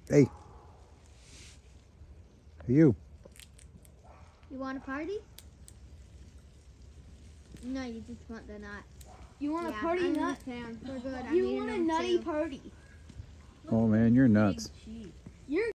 Hey. You. You want a party? No, you just want the nuts. You want a Yeah, party I'm nut? a fan. We're good. You want a nutty party. Oh man, you're nuts. You're